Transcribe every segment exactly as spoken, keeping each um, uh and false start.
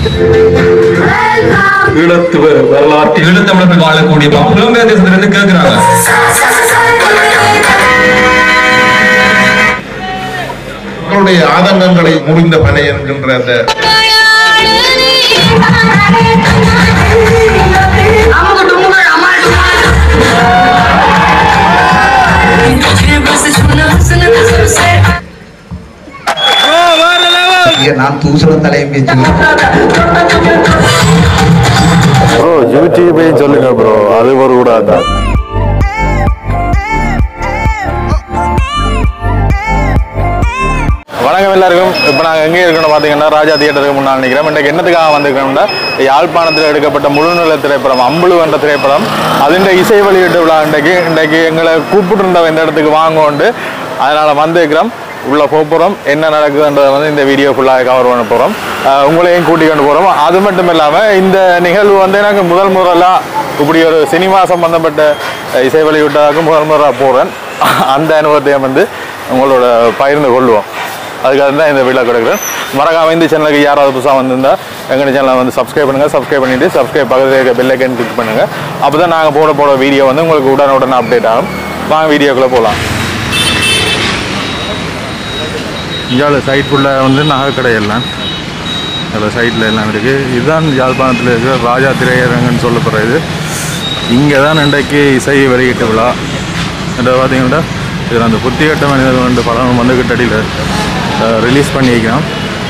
ஈழத்துவ வரலாற்று ஈழத்தமிழர்கள் வாழக்கூடிய புலம்பெயர் தேசத்திலிருந்து கேட்கிறாங்க. மக்களுடைய ஆதங்கங்களை முடிந்த பனை என்கின்ற அந்த நான் தூசலம் தலையும் பேச்சு ப்ரோ யூடியூப் போய் சொல்லுங்க ப்ரோ, அது ஒரு கூடாது. வணக்கம் எல்லாருக்கும். இப்போ நாங்கள் எங்கே இருக்கணும் பார்த்தீங்கன்னா ராஜா தியேட்டருக்கு முன்னால் நிற்கிறோம். இன்றைக்கு என்னத்துக்காக வந்திருக்கோம்னா யாழ்ப்பாணத்தில் எடுக்கப்பட்ட முழுநில திரைப்படம் அம்புலு என்ற திரைப்படம் அதில் இசை வெளியீட்டு விழா இன்றைக்கு இன்றைக்கு எங்களை கூப்பிட்டுருந்தோம் இந்த இடத்துக்கு வாங்கோண்டு. அதனால் வந்திருக்கிறோம். உள்ள போகிறோம், என்ன நடக்குதுன்றதை வந்து இந்த வீடியோ ஃபுல்லாக கவர் பண்ண போகிறோம். உங்களையும் கூட்டி கொண்டு போகிறோம். அது மட்டும் இல்லாமல் இந்த நிகழ்வு வந்து எனக்கு முதல் முதலாக இப்படி ஒரு சினிமா சம்பந்தப்பட்ட இசை வெளியிட்டாக முதல் முதலாக போகிறேன். அந்த அனுபவத்தையும் வந்து உங்களோட பகிர்ந்து கொள்வோம். அதுக்காக தான் இந்த வீடியோ கொடுக்குறேன். மறக்காம இந்த சேனலுக்கு யாராவது புதுசாக வந்திருந்தால் எங்கள் சேனலை வந்து சப்ஸ்கிரைப் பண்ணுங்கள். சப்ஸ்கிரைப் பண்ணிவிட்டு சப்ஸ்கிரைப் பக்கத்தில் இருக்க பெல் ஐக்கன் கிளிக் பண்ணுங்கள். அப்போ தான் நாங்கள் போட போட வீடியோ வந்து உங்களுக்கு உடனே உடனே அப்டேட் ஆகும். வாங்க வீடியோக்குள்ளே போகலாம். இந்தியாவில் சைட் ஃபுல்லாக வந்து நகைக்கடை எல்லாம் அதில் சைட்டில் எல்லாம் இருக்குது. இதுதான் யாழ்ப்பாணத்தில் இருக்கிற ராஜா திரையரங்குன்னு சொல்லப்படுறது. இங்கே தான் இன்றைக்கு இசை வெளியீட்டு விழா. இதை பார்த்தீங்கன்னா இதில் அந்த புத்திகட்ட மனிதர்கள் ரெண்டு படம் வந்து கிட்டடியில் ரிலீஸ் பண்ணியிருக்கிறோம்.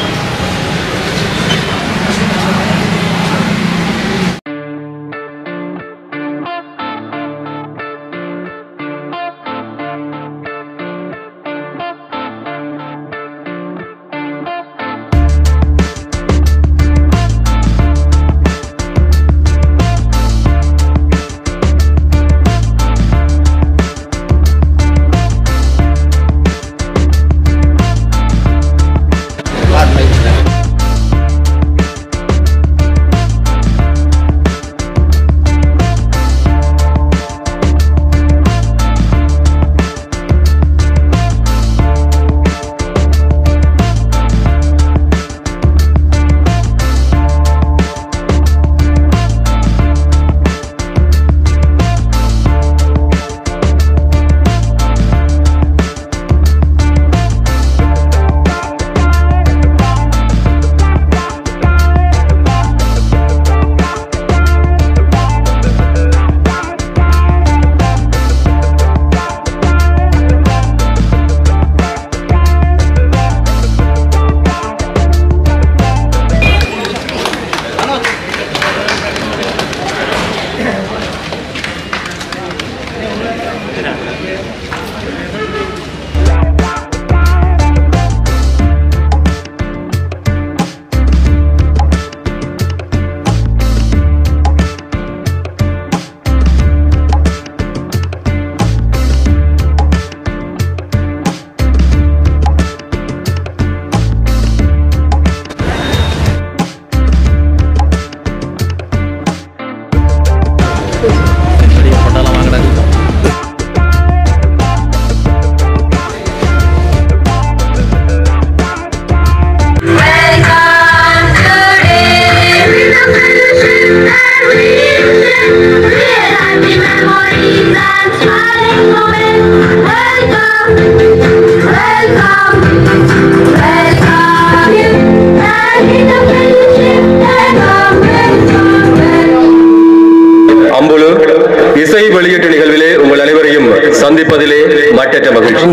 இசை வெளியீட்டு நிகழ்விலே உங்கள் அனைவரையும் சந்திப்பதிலே மட்டற்ற மகிழ்ச்சி.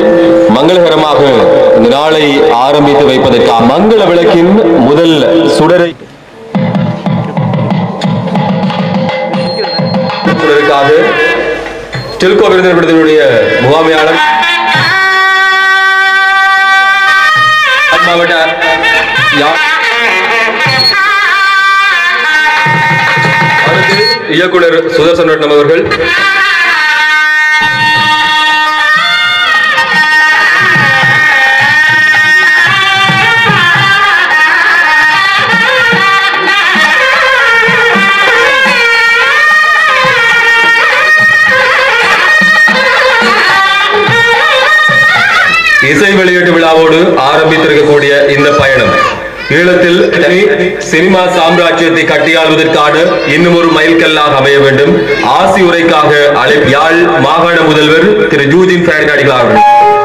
மங்களகரமாக இந்த நாளை ஆரம்பித்து வைப்பதற்காக மங்கள விளக்கின் முதல் சுடரை டில்கோ விருந்தினுடைய முகாமையாளர் மாவட்ட இயக்குனர் சுதர்சன் ரட்னம் அவர்கள், இசை வெளியீட்டு விழாவோடு ஆரம்பித்திருக்கக்கூடிய இந்த பயணம் ஈழத்தில் தனி சினிமா சாம்ராஜ்யத்தை கட்டியாளுவதற்கான இன்னும் ஒரு மைல்கல்லாக அமைய வேண்டும். ஆசி உரைக்காக அழைப்பு யாழ் மாகாண முதல்வர் திரு ஜூஜின் ஃபேர்னாடிகள் அவர்கள்.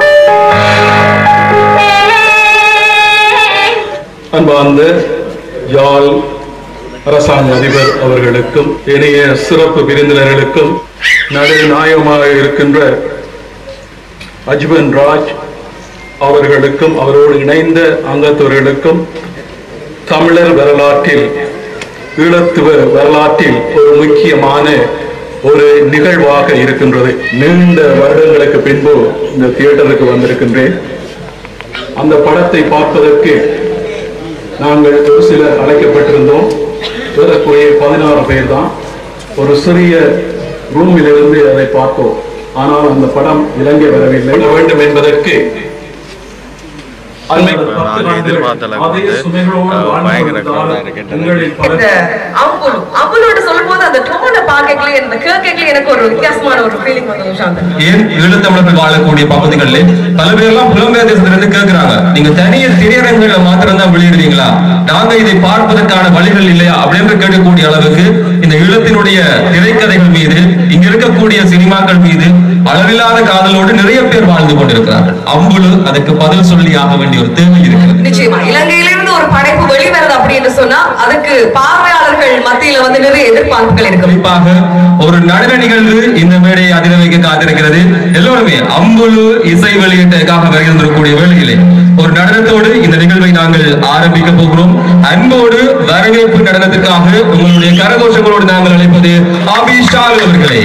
அன்பார்ந்த யாழ் அரசாங்க அதிபர் அவர்களுக்கும் இணைய சிறப்பு விருந்தினர்களுக்கும் நடுநாயகமாக இருக்கின்ற அஜ்மன் ராஜ் அவர்களுக்கும் அவரோடு இணைந்த அங்கத்தவர்களுக்கும் தமிழர் வரலாற்றில் ஈழத்துவ வரலாற்றில் ஒரு முக்கியமான ஒரு நிகழ்வாக இருக்கின்றது. நீண்ட வருடங்களுக்கு பின்பு இந்த தியேட்டருக்கு வந்திருக்கின்றேன். அந்த படத்தை பார்ப்பதற்கு நாங்கள் ஒரு சிலர் அழைக்கப்பட்டிருந்தோம். ஏறக்குறைய பதினாறு பேர் தான். ஒரு சிறிய ரூமிலிருந்து அதை பார்த்தோம். ஆனால் அந்த படம் இலங்கை வரவில்லை வேண்டும் என்பதற்கு வாழக்கூடிய பகுதிகளில் பல பேர்லாம் புலம்பெயர் தேசத்திலிருந்து கேட்கிறாங்க, நீங்க தனிய திரையரங்குகளை மாத்திரம் தான் வெளியிடுவீங்களா, நாங்க இதை பார்ப்பதற்கான வழிகள் இல்லையா அப்படின்னு கேட்கக்கூடிய அளவுக்கு இந்த ஈழத்தினுடைய திரைக்கதைகள் மீது இங்க இருக்கக்கூடிய சினிமாக்கள் மீது அளவில்லாத காதலோடு நிறைய பேர் வாழ்ந்து கொண்டிருக்கிறார்கள். அம்புலு அதுக்கு பதில் சொல்லி ஆக வேண்டிய ஒரு தேவை இருக்கிறது. நிச்சயமா இலங்கையிலிருந்து ஒரு படைப்பு வெளிவருது அப்படின்னு சொன்னா அதுக்கு பார்வையாளர்கள் மத்தியில வந்து நிறைய எதிர்பார்ப்புகள் இருக்கு. குறிப்பாக ஒரு நடன நிகழ்வு இந்த மேடையை அதிர வைக்க காத்திருக்கிறது. எல்லோருமே அம்புலு இசை வெளியீட்டுக்காக வருகின்றக்கூடிய வேளையிலே ஒரு நடனத்தோடு இந்த நிகழ்வை நாங்கள் ஆரம்பிக்க போகிறோம். அன்போடு வரவேற்பு நடனத்திற்காக உங்களுடைய கரகோஷங்களோடு நாங்கள் அழைப்பது ஆபிஷால் அவர்களே.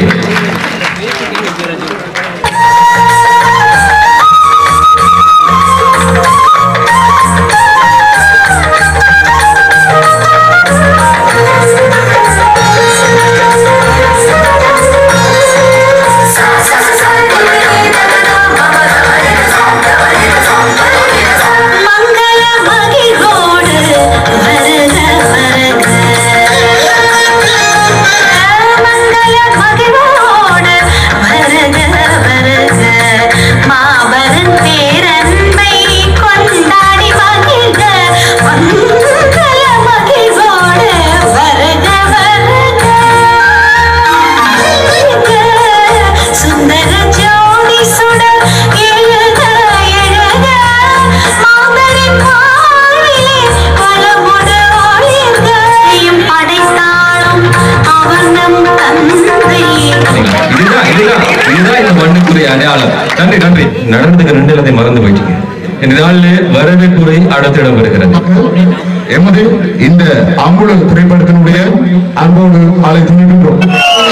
அடையாளம். நன்றி நன்றி. நடந்ததுக்கு ரெண்டு எல்லாத்தையும் மறந்து போயிட்டீங்க. இந்த நாளில் வரவேற்புரை அடுத்த இடம் வருகிறது. எமது இந்த அம்புலு திரைப்படத்தினுடைய அன்போடு அழைத்து நிற்கின்றோம்.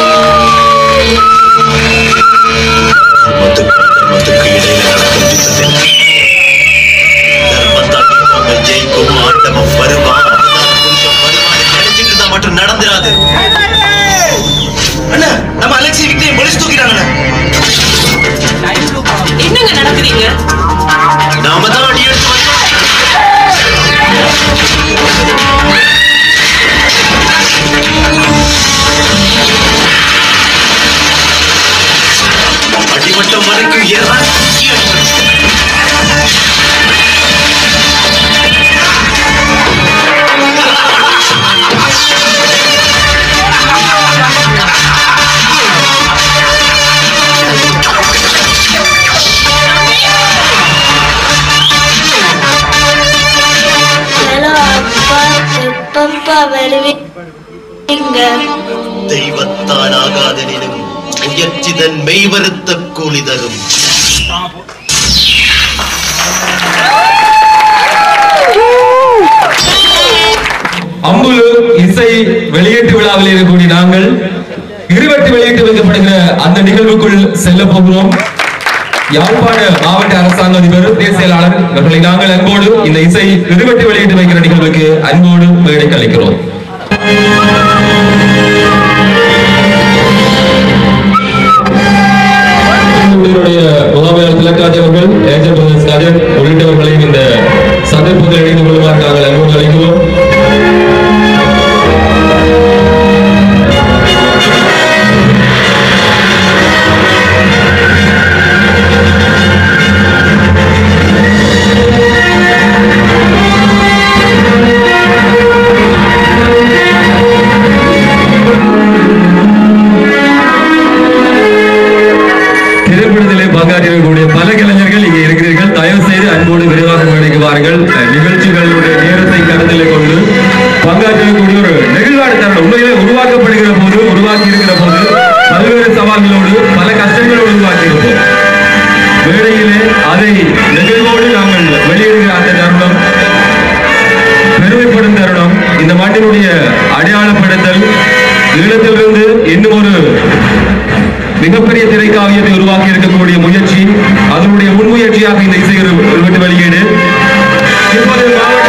நடந்துராது. அண்ணா நம்ம அலெக்சி விக்டே போலீஸ் தூக்கிட்டாங்க. என்னங்க நடக்குறீங்க? நாம தான் அடி எடுத்து அடிமட்டம் வரைக்கும் ஏறா. தெய்வத்தான் ஆகாதனினும் முயற்சிதன் மெய்வருத்த கூலி தரும். அம்புலு இசை வெளியீட்டு விழாவில் இருக்கக்கூடிய நாங்கள் இருவட்டி வெளியீட்டு வைக்கப்படுகிற அந்த நிகழ்வுக்குள் செல்ல போகிறோம். யாழ்ப்பாண மாவட்ட அரசாங்க அதிபர் தேசியலாளர் இவர்களை நாங்கள் அன்போடு இந்த இசை இருவட்டி வெளியீட்டு வைக்கிற நிகழ்வுக்கு அன்போடு மேடைக்கு அளிக்கிறோம். முகாமையாளர் திலக்காஜி அவர்கள், ஏஜர் பிரதேஷ் காஜர் உள்ளிட்டவர்களையும் இந்த சந்தர்ப்பத்தில் இணைந்து கொள்ளுமாறு நாங்கள் அன்போடு அழைக்கிறோம். இந்த மண்ணினுடைய அடையாளப்படுத்தல், ஈழத்திலிருந்து இன்னும் ஒரு மிகப்பெரிய திரைக்காவியத்தை உருவாக்கி இருக்கக்கூடிய முயற்சி, அதனுடைய முன்முயற்சியாக இந்த இசை வெளியீட்டு வெளியீடு இப்போது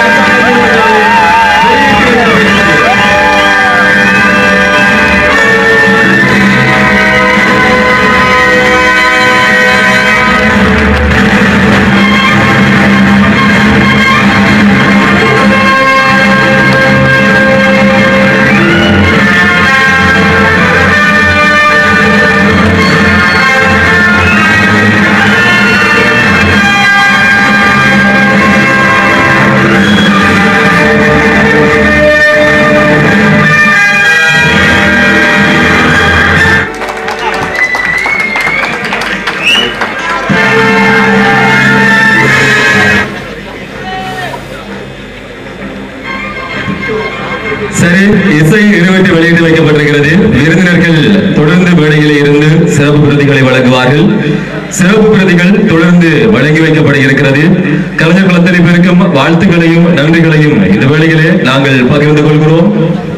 சரி, இசை இருபத்தி வெளியிட்டு வைக்கப்பட்டிருக்கிறது. விருந்தினர்கள் தொடர்ந்து மேடையிலே இருந்து சிறப்பு பிரதிகளை வழங்குவார்கள். சிறப்பு பிரதிகள் தொடர்ந்து வழங்கி வைக்கப்பட இருக்கிறது. கலைஞர் குலத்தினை பெருக்கும் வாழ்த்துக்களையும் நன்றிகளையும் இந்த வேளையிலே நாங்கள் பகிர்ந்து கொள்கிறோம்.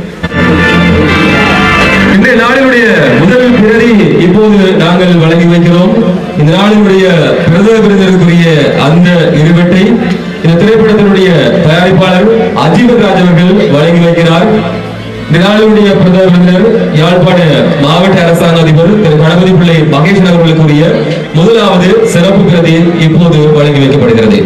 இன்றைய நாளினுடைய முதல் பிரதி இப்போது நாங்கள் வழங்கி வைக்கிறோம். இந்த நாளினுடைய பிரதம விருந்தினருக்குரிய அந்த இருவட்டை இந்த திரைப்படத்தினுடைய தயாரிப்பாளர் அஜீவன் ராஜ் அவர்கள் வழங்கி வைக்கிறார். இந்த நாளினுடைய பிரதம விருந்தினர் யாழ்ப்பாண மாவட்ட அரசாங்க அதிபர் திரு கணபதி பிள்ளை மகேசன் அவர்களுக்குரிய முதலாவது சிறப்பு பிரதி இப்போது வழங்கி வைக்கப்படுகிறது.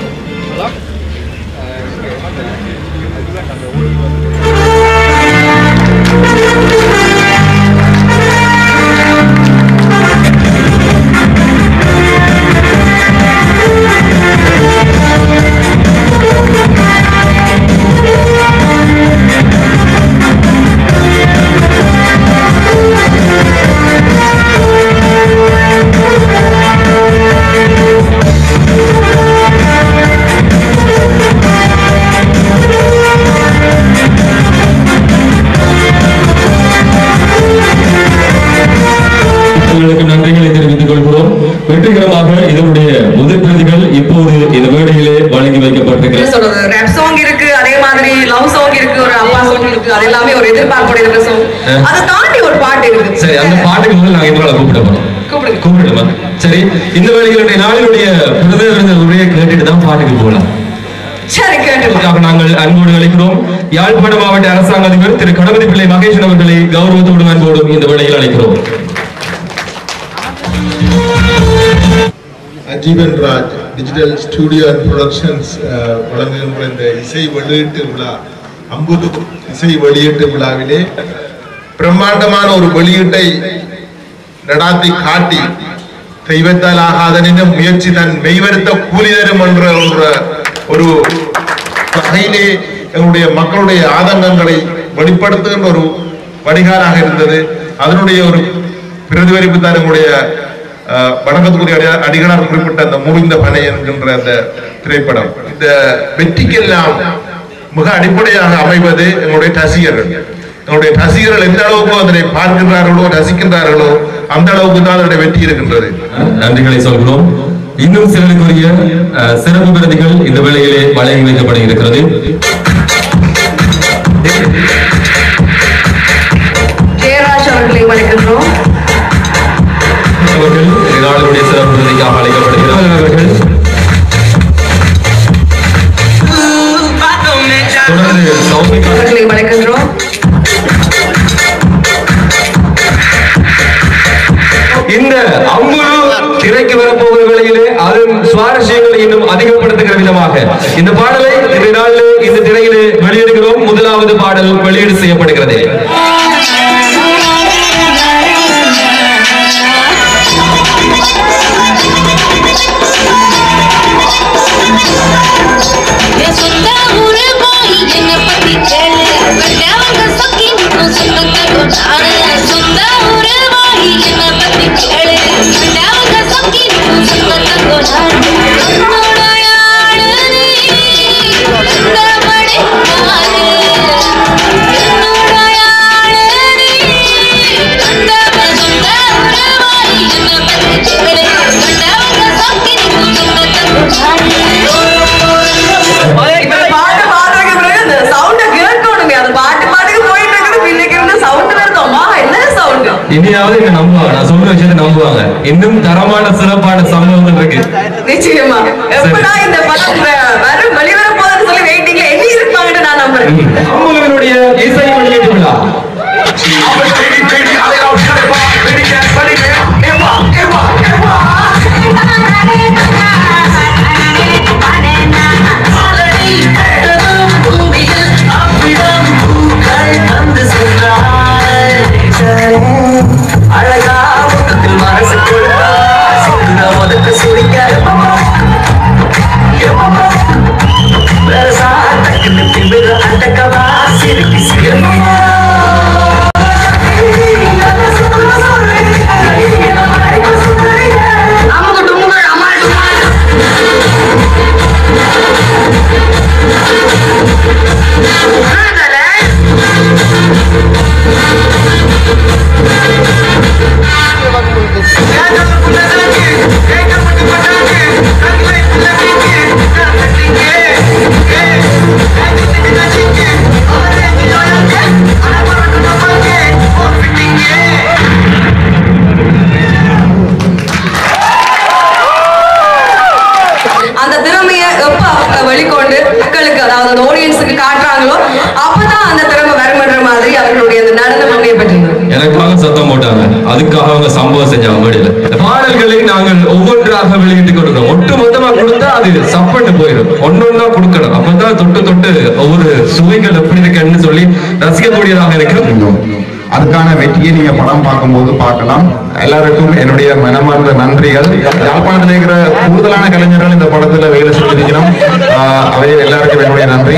நன்றிகளை தெரிவித்துக் கொள்கிறோம். வெற்றிகரமாக இதனுடைய முதல் பிரதிகள் இப்போது இந்த வேளையிலே வழங்கி வைக்கப்பட்டிருக்கிறது. ரேப் சாங் இருக்கு, அதே மாதிரி லவ் சாங் இருக்கு, ஒரு அப்பா சாங் இருக்கு, அது எல்லாமே ஒரு எதிர்பார்ப்போட இருக்கிற சாங். அதை தாண்டி ஒரு பாட்டு இருக்கு. சரி, அந்த பாட்டுக்கு முதல்ல நாங்க இந்த கூப்பிட போறோம். கூப்பிடுங்க கூப்பிடுமா. சரி, இந்த வேளையிலுடைய நாளினுடைய பிரதம உரையை கேட்டுட்டு தான் பாட்டுக்கு போகலாம். சரி, கேட்டு நாங்கள் அன்போடு அழைக்கிறோம் யாழ்ப்பாண மாவட்ட அரசாங்க அதிபர் திரு கணபதி பிள்ளை மகேசன் அவர்களை கௌரவத்தோடு அன்போடும் இந்த வேளையில் அழைக்கிறோம். Ajeevan Raj digital studio and productions வழங்குகின்ற இந்த இசை வெளியீட்டு விழா, அம்புது இசை வெளியீட்டு விழாவிலே பிரம்மாண்டமான ஒரு வெளியீட்டை நடாத்தி காட்டி தெய்வத்தால் ஆகாதனின் முயற்சி தன் மெய்வருத்த கூலி தரும் என்ற ஒரு வகையிலே எங்களுடைய மக்களுடைய ஆதங்கங்களை வெளிப்படுத்துகின்ற ஒரு வடிகாலாக இருந்தது. அதனுடைய ஒரு பிரதிபலிப்பு தான் எங்களுடைய வணக்கத்துக்குரிய அடிகளார் குறிப்பிட்ட அந்த முறிந்த பனை என்கின்ற அந்த திரைப்படம். இந்த வெற்றிக்கெல்லாம் மிக அடிப்படையாக அமைவது எங்களுடைய ரசிகர்கள். எங்களுடைய ரசிகர்கள் எந்த அளவுக்கு அதனை பார்க்கின்றார்களோ ரசிக்கின்றார்களோ அந்த அளவுக்கு தான் அதனுடைய வெற்றி இருக்கின்றது. நன்றிகளை சொல்கிறோம். இன்னும் சிலருக்குரிய சிறப்பு விருதுகள் இந்த வேளையிலே வழங்கி வைக்கப்பட இருக்கிறது. ஜெயராஜ் அவர்களை வணங்குகிறோம். அவர்கள் நாளுடைய சிறப்பு விருதுக்காக அழைக்கப்படுகிறார்கள். தொடர்ந்து சௌமிகா அவர்களை வணங்குகிறோம். இந்த அம்புரு திரைக்கு வரப்போகிற வேளையிலே அதன் சுவாரஸ்யங்களை இன்னும் அதிகப்படுத்துகிற விதமாக இந்த பாடலை இந்த நாளில் இந்த திரையிலே வெளியிடுகிறோம். முதலாவது பாடல் வெளியீடு செய்யப்படுகிறது. என்னோட இனியாவது என்ன நம்புவாங்க, நான் சொல்ற விஷயத்தை நம்புவாங்க. இன்னும் தரமான சிறப்பான சம்பவங்கள் இருக்கு. நிச்சயமா எப்படா இந்த படம் வரும் வெளிவர போதுன்னு சொல்லி வெயிட்டிங்ல என்ன இருப்பாங்கன்னு நான் நம்புறேன். அம்புலுவினுடைய இசை வெளியீட்டு விழா அழகா மனசு வெளிக்கொண்டு மக்களுக்கு அதாவது அந்த ஆடியன்ஸுக்கு காட்டுறாங்களோ அப்பதான் அந்த திறமை வருமன்ற மாதிரி அவர்களுடைய அந்த நடனம் அமையப்பட்டிருந்தது. எனக்காக சத்தம் போட்டாங்க, அதுக்காக அவங்க சம்பவம் செஞ்சாங்க. மேடையில பாடல்களை நாங்கள் ஒவ்வொன்றாக வெளியிட்டு கொடுக்கிறோம். ஒட்டு மொத்தமா கொடுத்தா அது சப்பட்டு போயிடும். ஒன்னொன்னா கொடுக்கணும், அப்பதான் தொட்டு தொட்டு ஒவ்வொரு சுவைகள் எப்படி இருக்குன்னு சொல்லி ரசிக்கக்கூடியதாக இருக்கு. அதுக்கான வெற்றியை நீங்க படம் பார்க்கும்போது பார்க்கலாம். எல்லாருக்கும் என்னுடைய மனமார்ந்த நன்றிகள். யாழ்ப்பாணத்தில் இருக்கிற கூடுதலான கலைஞர்கள் இந்த படத்துல வேலை செஞ்சிருக்கிறோம். அவை எல்லாருக்கும் என்னுடைய நன்றி.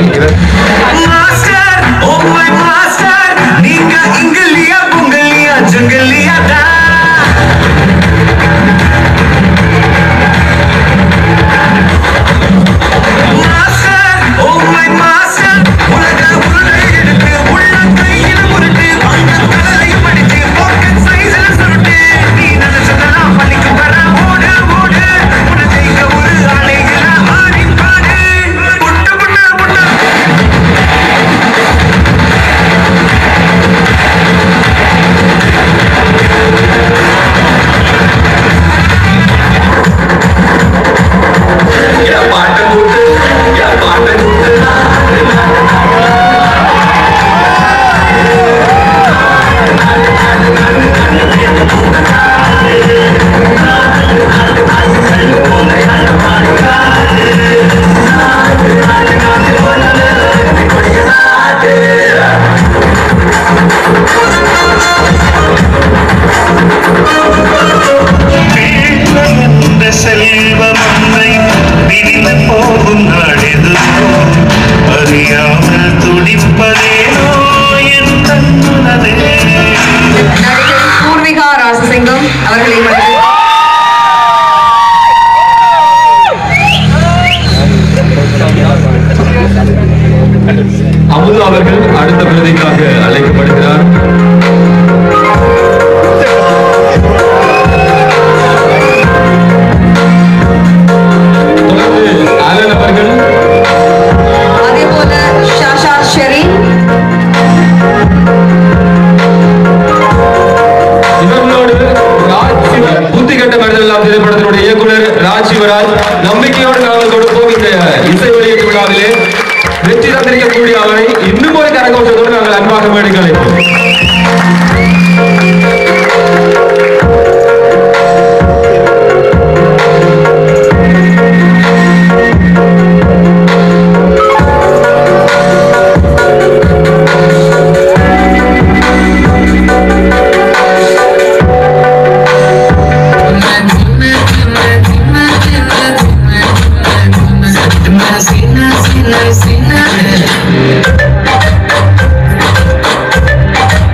அமுதா அவர்கள் அடுத்த விருதுக்காக அழைக்கப்படுகிறார். தொடர்ந்து ஆலன் அவர்கள், அதே போல ஷாஷா ஷெரீன், இவர்களோடு புத்தி கட்ட மனிதெல்லாம் திரைப்படத்தினுடைய இயக்குனர் ராஜ்சிவராஜ். நம்பிக்கையோடு நாங்கள் கொடுப்போம் இந்த இசை வெளியீட்டு விழாவிலே வெற்றி தந்திருக்கக்கூடிய அவரை இன்னும் ஒரு கரகோஷத்தோடு நாங்கள் அன்பாக மேடைக்கு அழைப்போம். Sina, sina, sina.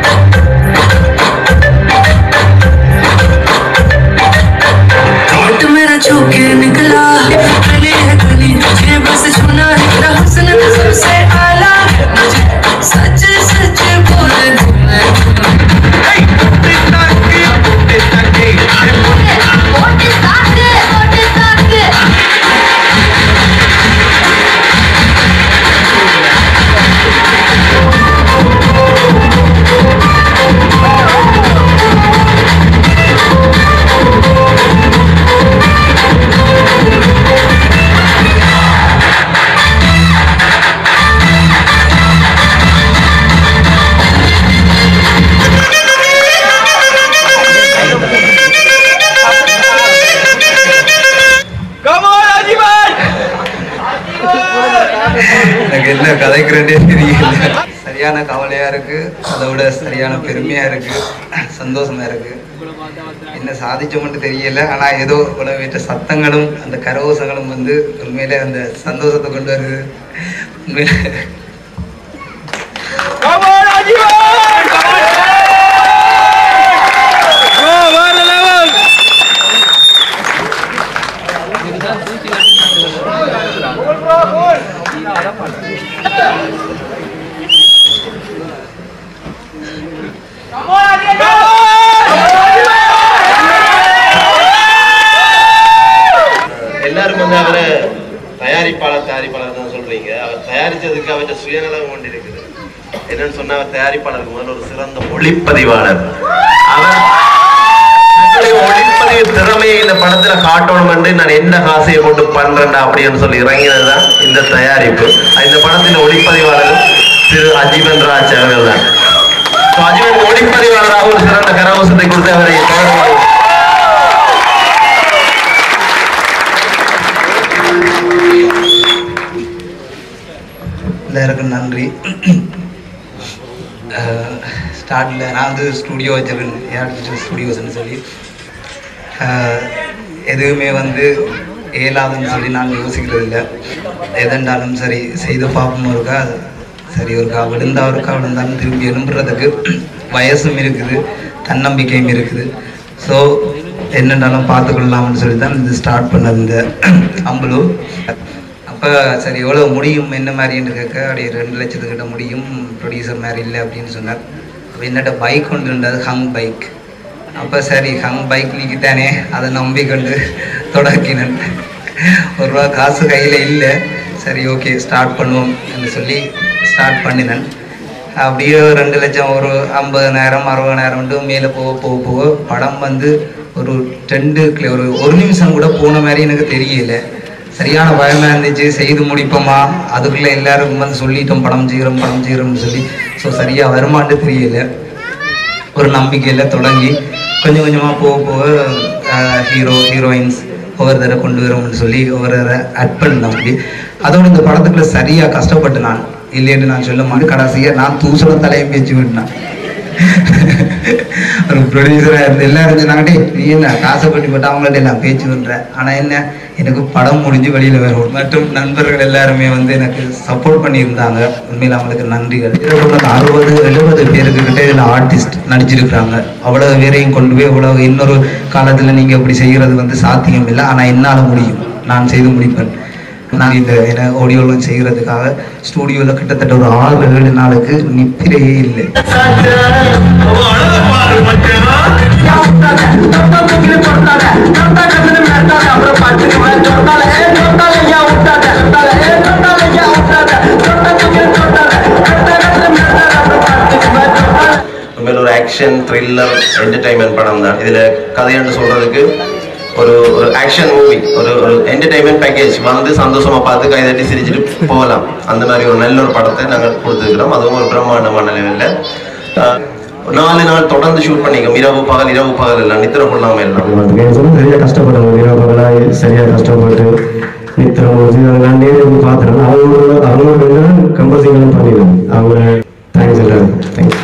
சரியான கவலையா இருக்கு, அதை விட சரியான பெருமையா இருக்கு, சந்தோஷமா இருக்கு. என்ன சாதிச்சோம்னு தெரியல, ஆனா ஏதோ உலகிட்ட சத்தங்களும் அந்த கரகோசங்களும் வந்து உண்மையிலே அந்த சந்தோஷத்தை கொண்டு வருது. உண்மையில எல்லாரும் வந்து அவரை தயாரிப்பாளர் தயாரிப்பாளர் தான் சொல்றீங்க. அவர் தயாரிச்சதுக்கு அவர்கிட்ட சுயநலம் கொண்டு இருக்குது. என்னன்னு சொன்னா, அவர் தயாரிப்பாளருக்கு முதல்ல ஒரு சிறந்த ஒளிப்பதிவாளர். அவர் ஒளிப்பதிவு திறமையை இந்த படத்துல காட்டணும் என்று நான் என்ன காசையை போட்டு பண்றேன்டா அப்படின்னு சொல்லி இறங்கினதுதான் இந்த தயாரிப்பு. இந்த படத்தின் ஒளிப்பதிவாளர் திரு அஜீவன் ராஜ் அவர்கள் தான். அஜீவன் ஒளிப்பதிவாளராக ஒரு சிறந்த கரகோஷத்தை கொடுத்து அவரை எல்லாருக்கும் நன்றி. ஸ்டார்டில் நான் வந்து ஸ்டூடியோ வச்சிருக்கேன், ஏஆர் டிஜிட்டல் ஸ்டூடியோஸ்ன்னு சொல்லி எதுவுமே வந்து இயலாதுன்னு சொல்லி நான் யோசிக்கிறது இல்லை. எதெண்டாலும் சரி செய்து பார்ப்போம். இருக்கா சரி ஒருக்கா விழுந்தா இருக்கா விழுந்தாலும் திரும்பி எழும்புறதுக்கு வயசும் இருக்குது, தன்னம்பிக்கையும் இருக்குது. ஸோ என்னென்னாலும் பார்த்துக்கொள்ளலாம்னு சொல்லி தான் இது ஸ்டார்ட் பண்ணது இந்த அம்பலு. அப்போ சரி எவ்வளோ முடியும் என்ன மாதிரின்னு கேட்க, அப்படியே ரெண்டு லட்சத்துக்கிட்ட முடியும், ப்ரொடியூசர் மாதிரி இல்லை அப்படின்னு சொன்னார். அப்போ என்னட்ட பைக் கொண்டு இருந்தது ஹங் பைக். அப்போ சரி ஹங் பைக் நீக்கித்தானே அதை நம்பி கொண்டு தொடக்கினேன். ஒரு ரூபா காசு கையில் இல்லை, சரி ஓகே ஸ்டார்ட் பண்ணுவோம் என்று சொல்லி ஸ்டார்ட் பண்ணினேன். அப்படியே ரெண்டு லட்சம் ஒரு ஐம்பதனாயிரம் அறுபதாயிரம் மேலே போக போக போக படம் வந்து ஒரு ரெண்டு ஒரு ஒரு நிமிஷம் கூட போன மாதிரி எனக்கு தெரியல. சரியான பயமாக இருந்துச்சு, செய்து முடிப்போமா, அதுக்குள்ளே எல்லாரும் வந்து சொல்லிட்டோம் படம் செய்கிறோம் படம் செய்கிறோம்னு சொல்லி. ஸோ சரியாக வருமானு தெரியல. ஒரு நம்பிக்கையில் தொடங்கி கொஞ்சம் கொஞ்சமாக போக போக ஹீரோ ஹீரோயின்ஸ் ஒவ்வொரு தடவை கொண்டு வரோம்னு சொல்லி ஒவ்வொரு தடவை அட் பண்ண அப்படி. அதோடு இந்த படத்துக்குள்ள சரியாக கஷ்டப்பட்டு நான் இல்லைன்னு நான் சொல்ல மாட்டேன். கடைசியாக நான் தூசலம் தலையை பேச்சு விட்டேன். ஒரு ப்ரொடியூசராக இருந்து எல்லாரும் சொன்னாங்கட்டே நீ என்ன காசைப்பட்டு போட்டு அவங்கள்ட்ட எல்லாம் பேச்சு விடுறேன். ஆனால் என்ன எனக்கு படம் முடிஞ்சு வெளியில் வரும் மற்றும் நண்பர்கள் எல்லாருமே வந்து எனக்கு சப்போர்ட் பண்ணியிருந்தாங்க. உண்மையில் அவங்களுக்கு நன்றிகள். அறுபது எழுபது பேருக்கு கிட்ட இதில் ஆர்டிஸ்ட் நடிச்சிருக்கிறாங்க. அவ்வளோ பேரையும் கொண்டு போய் அவ்வளோ இன்னொரு காலத்தில் நீங்கள் இப்படி செய்கிறது வந்து சாத்தியம் இல்லை. ஆனால் என்னால் முடியும், நான் செய்து முடிப்பேன். நான் இந்த என்ன ஆடியோலாம் செய்கிறதுக்காக ஸ்டூடியோவில் கிட்டத்தட்ட ஒரு ஆறு ஏழு நாளுக்கு நித்திரையே இல்லை. ஒரு ஆக்ஷன் த்ரில்லர் என்டர்டைன்மெண்ட் படம் தான். இதுல கதைன்னு சொல்றதுக்கு ஒரு ஒரு ஆக்ஷன் மூவி, ஒரு ஒரு என்டர்டைன்மெண்ட் பேக்கேஜ் வந்து சந்தோஷமா பார்த்து கைதட்டி சிரிச்சுட்டு போகலாம். அந்த மாதிரி ஒரு நல்ல ஒரு படத்தை நாங்கள் கொடுத்துருக்கிறோம். அதுவும் ஒரு பிரம்மாண்டமான லெவலில் நாலு நாள் தொடர்ந்து ஷூட் பண்ணிக்கோம். இரவு பகல் இரவு பகல் எல்லாம் நித்திர கொள்ளாமல் எல்லாம் சரியா கஷ்டப்பட்டாங்க. இரவு பகலாக சரியா கஷ்டப்பட்டு நித்திர போச்சு. நான் நேரில் பார்த்துறேன். அவங்களோட அவங்களோட கம்பல்சிங்களும் பண்ணிடுவேன். அவங்க தேங்க்ஸ் எல்லாரும் தேங்க்ஸ்.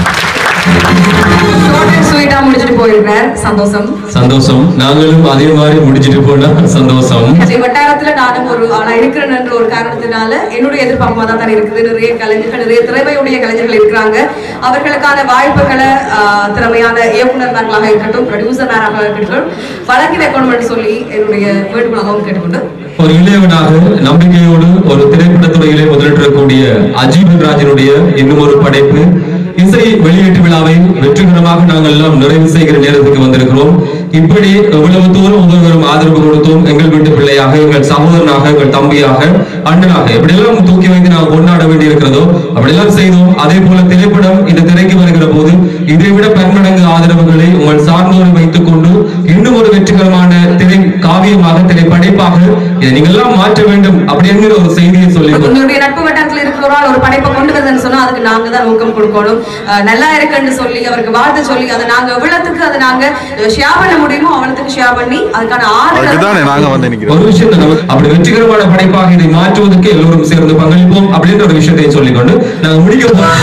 முடிச்சுட்டு போயிருக்கிறார். சந்தோஷம் சந்தோஷம். நாங்களும் அதே மாதிரி முடிச்சுட்டு போனா சந்தோஷம். வட்டாரத்துல நானும் ஒரு ஆளா இருக்கிறேன் என்ற ஒரு காரணத்தினால என்னுடைய எதிர்பார்ப்பா தான் இருக்குது. நிறைய கலைஞர்கள், நிறைய திறமையுடைய கலைஞர்கள் இருக்கிறாங்க. அவர்களுக்கான வாய்ப்புகளை திறமையான இயக்குநர்களாக இருக்கட்டும், ப்ரொடியூசராக இருக்கட்டும் வழங்கி வைக்கணும் என்று சொல்லி என்னுடைய வேண்டுகோளாகவும் கேட்டுக்கொண்டு ஒரு இளையவனாக நம்பிக்கையோடு ஒரு திரைப்படத்துறையிலே முதலிட்டிருக்கக்கூடிய அஜீவன் ராஜனுடைய இன்னும் ஒரு படைப்பு இசை வெளியீட்டு விழாவை வெற்றிகரமாக நாங்கள் எல்லாம் நிறைவு செய்கிற நேரத்துக்கு வந்திருக்கிறோம். இப்படி எவ்வளவு தூரம் ஒவ்வொருவரும் ஆதரவு கொடுத்தோம். எங்கள் வீட்டு பிள்ளையாக, எங்கள் சகோதரனாக, எங்கள் தம்பியாக, அண்ணனாக எப்படியெல்லாம் தூக்கி வைத்து நாங்கள் கொண்டாட வேண்டி இருக்கிறதோ அப்படியெல்லாம் செய்தோம். அதே போல திரைப்படம் இந்த திரைக்கு வருகிற போது இதை விட பன்மடங்கு ஆதரவுகளை உங்கள் சார்ந்தோரை வைத்துக் கொண்டு இன்னும் ஒரு வெற்றிகரமான திரை காவியமாக, திரை படைப்பாக இதை நீங்கள் எல்லாம் மாற்ற வேண்டும் அப்படி என்கிற ஒரு செய்தியை சொல்லி நட்பு வட்டாரத்தில் இருக்கிறவரால் ஒரு படைப்பை கொண்டு வருதுன்னு சொன்னா அதுக்கு நாங்க தான் ஊக்கம் கொடுக்கணும். நல்லா இருக்குன்னு சொல்லி அவருக்கு வாழ்த்து சொல்லி அதை நாங்க எவ்வளவுக்கு அதை நாங்க ஷேர் பண்ண முடியுமோ அவ்வளவுக்கு ஷேர் பண்ணி அதுக்கான ஆதரவு நாங்க வந்து நிக்கிறோம். ஒரு விஷயத்தை நம்ம அப்படி வெற்றிகரமான படைப்பாக இதை மாற்றுவதற்கு எல்லோரும் சேர்ந்து பங்களிப்போம் அப்படின்ற ஒரு விஷயத்தை சொல்லிக்கொண்டு நாங்க முடிக்க போறோம்.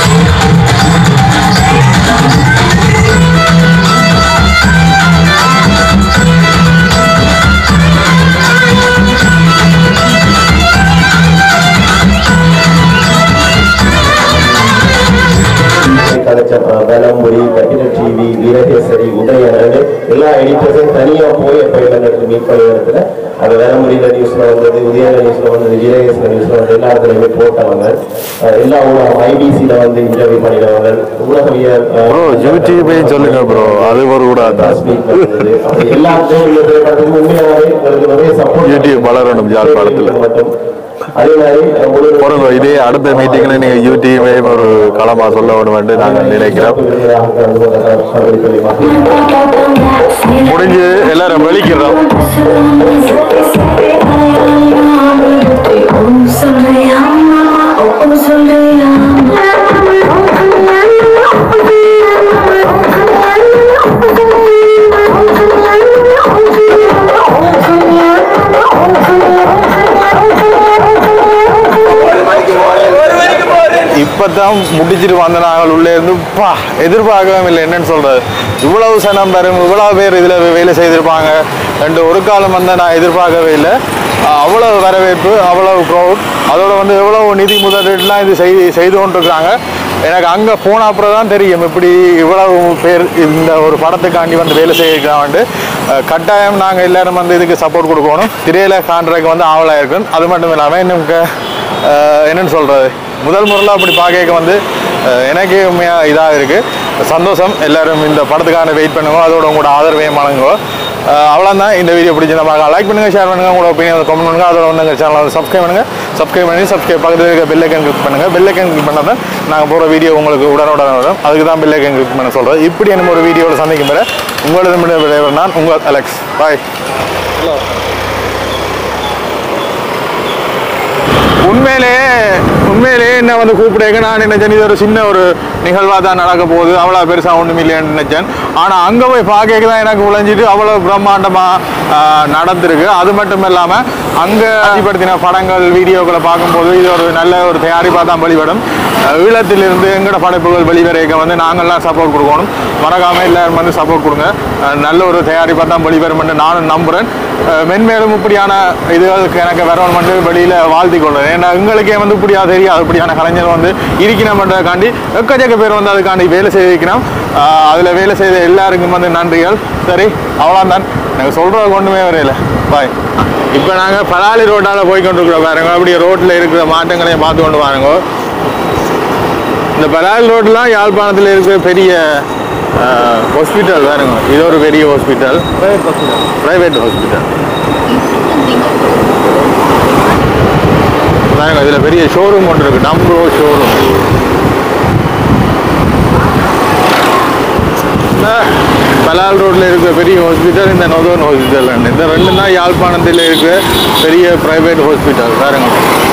வேலம்புரி, கேபிட்டல் டிவி, வீரகேசரி, உதயன் எல்லா எடிட்டர்ஸையும் தனியா போய் எப்ப இடத்துல மீட் பண்ண இடத்துல அது வேலம்புரியில நியூஸ்ல வந்தது, உதயன் நியூஸ்ல வந்தது, வீரகேசரி நியூஸ்ல வந்து எல்லா இடத்துலயுமே போட்டவங்க. எல்லா ஊடகம் ஐபிசில வந்து இன்டர்வியூ பண்ணினவங்க, ஊடகவியல் சொல்லுங்க ப்ரோ, அது ஒரு எல்லா உண்மையாகவே எங்களுக்கு நிறைய சப்போர்ட் யூடியூப் வளரணும் யாழ்ப்பாணத்துல மட்டும். அதே மாதிரி இதே அடுத்த மீட்டிங்ல நீங்க யூடியூப் ஒரு களமா சொல்ல வேண்டும் நாங்கள் நினைக்கிறோம். முடிஞ்சு எல்லாரும் வெளிக்கிறோம். இப்பதான் முடிச்சிட்டு வந்த நாங்கள் உள்ளே இருந்து பா எதிர்பார்க்கவே இல்லை. என்னன்னு சொல்றது, இவ்வளவு சனம் பெறும், இவ்வளவு பேர் இதுல வேலை செய்திருப்பாங்க ரெண்டு ஒரு காலம் வந்து நான் எதிர்பார்க்கவே இல்லை. அவ்வளவு வரவேற்பு, அவ்வளவு க்ரௌட், அதோட வந்து எவ்வளவு நிதி முதலீடுலாம் இது செய்து செய்து கொண்டிருக்காங்க. எனக்கு அங்கே போன அப்புறம் தான் தெரியும் இப்படி இவ்வளவு பேர் இந்த ஒரு படத்துக்காண்டி வந்து வேலை செய்யறான்ட்டு. கட்டாயம் நாங்கள் எல்லாரும் வந்து இதுக்கு சப்போர்ட் கொடுக்கணும். திரையில காண்றதுக்கு வந்து ஆவலாக இருக்கணும். அது மட்டும் இல்லாமல் இன்னும் என்னன்னு சொல்றது, முதல் முறையில் அப்படி பார்க்க வந்து எனக்கு உண்மையாக இதாக இருக்குது, சந்தோஷம். எல்லோரும் இந்த படத்துக்கான வெயிட் பண்ணுங்க, அதோட உங்களோட ஆதரவையும் வழங்குவோம். அவ்வளோதான். இந்த வீடியோ பிடிச்சிருந்தா பார்க்கலாம், லைக் பண்ணுங்கள், ஷேர் பண்ணுங்கள், உங்களோட ஒப்பீனியன் கமெண்ட் பண்ணுங்கள். அதோட வந்து எங்கள் சேனலை வந்து சப்ஸ்கிரைப் பண்ணுங்கள். சப்ஸ்கிரைப் பண்ணி சப்ஸ்கிரைப் பக்கத்தில் இருக்க பெல் ஐக்கன் கிளிக் பண்ணுங்கள். பெல் ஐக்கன் கிளிக் பண்ணால் தான் நாங்கள் போகிற வீடியோ உங்களுக்கு உடனுடன் வரும். அதுக்கு தான் பெல் ஐக்கன் கிளிக் பண்ண சொல்கிறேன். இப்படி நம்ம ஒரு வீடியோவில் சந்திக்கும் வரை உங்களது நான் உங்கள் அலெக்ஸ். பாய். உண்மையிலே உண்மையிலேயே என்ன வந்து கூப்பிடுங்க, நான் நினைச்சேன் இது ஒரு சின்ன ஒரு நிகழ்வாக தான் நடக்க போகுது, அவ்வளோ பெருசாக ஒன்றும் இல்லைன்னு நினைச்சேன். ஆனால் அங்கே போய் பார்க்க தான் எனக்கு விளைஞ்சிட்டு அவ்வளோ பிரம்மாண்டமாக நடந்திருக்கு. அது மட்டும் இல்லாமல் அங்கே அதிகப்படுத்தின படங்கள் வீடியோக்களை பார்க்கும்போது இது ஒரு நல்ல ஒரு தயாரிப்பாக தான் வெளிப்படும். ஈழத்திலிருந்து எங்களோட படைப்புகள் வெளிவரைக்க வந்து நாங்கள்லாம் சப்போர்ட் கொடுக்கணும். மறக்காமல் எல்லாரும் வந்து சப்போர்ட் கொடுங்க. நல்ல ஒரு தயாரிப்பாக தான் வெளிவரும் என்று நானும் நம்புகிறேன். மென்மேலும் இப்படியான இதுகளுக்கு எனக்கு வரவன் வந்து வெளியில் வாழ்த்தி கொள்கிறேன். ஏன்னா எங்களுக்கே வந்து இப்படியா தெரியாது, இப்படியான கலைஞர் வந்து இருக்கணும்ன்றதுக்காண்டி எக்கச்சக்க பேர் வந்து அதுக்காண்டி வேலை செய்திருக்கிறோம். அதில் வேலை செய்த எல்லாருக்கும் வந்து நன்றிகள். சரி, அவ்வளோதான். எனக்கு சொல்கிறது ஒன்றுமே வரையில. பாய். இப்போ நாங்கள் பலாலி ரோட்டால் போய்கொண்டிருக்கிறோம். பாருங்க, அப்படியே ரோட்டில் இருக்கிற மாற்றங்களையும் பார்த்து கொண்டு பாருங்க. இந்த பலாலி ரோட்டெலாம் யாழ்ப்பாணத்தில் இருக்கிற பெரிய ஹாஸ்பிட்டல் பாருங்க. இது ஒரு பெரிய ஹாஸ்பிட்டல், பிரைவேட் ஹாஸ்பிட்டல். பாருங்க, இதில் பெரிய ஷோரூம் ஒன்று இருக்குது, நம்போ ஷோரூம். பலால் ரோட்டில் இருக்கிற பெரிய ஹாஸ்பிட்டல் இந்த நொதோன் ஹாஸ்பிட்டல். இந்த ரெண்டு தான் யாழ்ப்பாணத்தில் இருக்கிற பெரிய பிரைவேட் ஹாஸ்பிட்டல் பாருங்க.